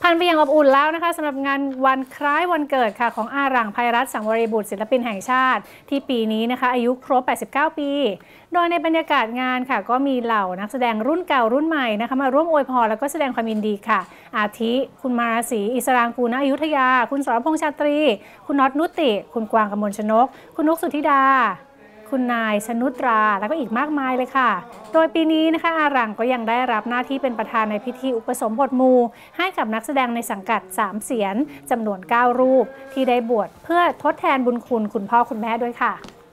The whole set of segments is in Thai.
ผ่านไปอย่างอบอุ่นแล้วนะคะสำหรับงานวันคล้ายวันเกิดค่ะของอาหรั่ง ไพรัตน์ สังวรีบุตรศิลปินแห่งชาติที่ปีนี้นะคะอายุครบ 89 ปี โดยในบรรยากาศงานค่ะก็มีเหล่านักแสดงรุ่นเก่ารุ่นใหม่นะคะมาร่วมอวยพรแล้วก็แสดงความยินดีค่ะอาทิคุณมาราศี อิสรางกูล ณ อยุธยาคุณสรพงษ์ชาตรีคุณน็อตนุติ คุณกวางกมลชนกคุณนุกสุธิดาคุณนายชนุตราแล้วก็อีกมากมายเลยค่ะโดยปีนี้นะคะอาหรั่งก็ยังได้รับหน้าที่เป็นประธานในพิธีอุปสมบทหมู่ให้กับนักแสดงในสังกัด3เสียรจำนวน9รูปที่ได้บวชเพื่อทดแทนบุญคุณคุณพ่อคุณแม่ด้วยค่ะ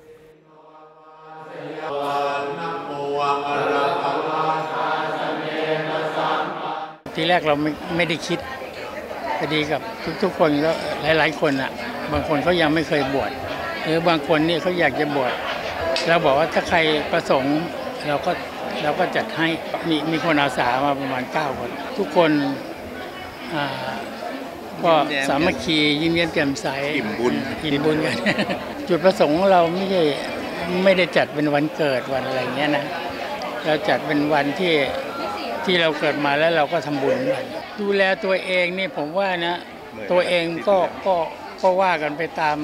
ทีแรกเราไม่ได้คิดพอดีกับทุกคนก็หลายคนอ่ะบางคนเขายังไม่เคยบวชหรือบางคนนี่เขาอยากจะบวชเราบอกว่าถ้าใครประสงค์เราก็จัดให้มีคนอาสามาประมาณ9 คนทุกคนก็สามัคคียิ้มแย้มแจ่มใสอิ่มบุญกัน จุดประสงค์ของเราไม่ได้จัดเป็นวันเกิดวันอะไรเงี้ยนะเราจัดเป็นวันที่เราเกิดมาแล้วเราก็ทำบุญดูแลตัวเองนี่ผมว่านะตัวเองก็ว่ากันไปตาม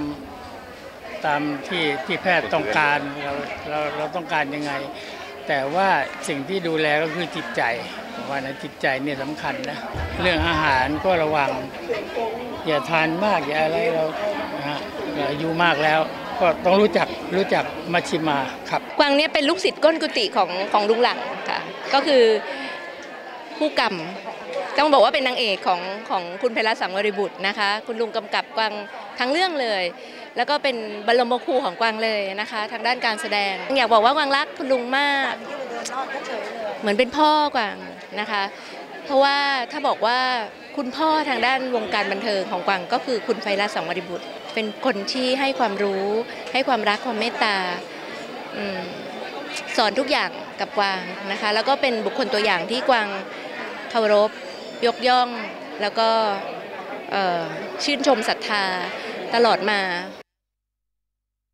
ที่แพทย์ต้องการเราต้องการยังไงแต่ว่าสิ่งที่ดูแลก็คือจิตใจว่านะจิตใจนี่สำคัญนะเรื่องอาหารก็ระวังอย่าทานมากอย่าอะไรเราอายุมากแล้วก็ต้องรู้จักมัชฌิมาครับกวางเนี่ยเป็นลูกศิษย์ก้นกุฏิของลุงหลังค่ะก็คือผู้กำต้องบอกว่าเป็นนางเอกของคุณไพรัตน์ สังวรีบุตรนะคะคุณลุงกำกับกวางทั้งเรื่องเลยแล้วก็เป็นบรมครูของกวางเลยนะคะทางด้านการแสดงอยากบอกว่ากวางรักคุณลุงมากเหมือนเป็นพ่อกวางนะคะเพราะว่าถ้าบอกว่าคุณพ่อทางด้านวงการบันเทิงของกวางก็คือคุณไพรัตน์ สังวรีบุตรเป็นคนที่ให้ความรู้ให้ความรักความเมตตาสอนทุกอย่างกับกวางนะคะแล้วก็เป็นบุคคลตัวอย่างที่กวางเคารพยกย่องแล้วก็ชื่นชมศรัทธาตลอดมา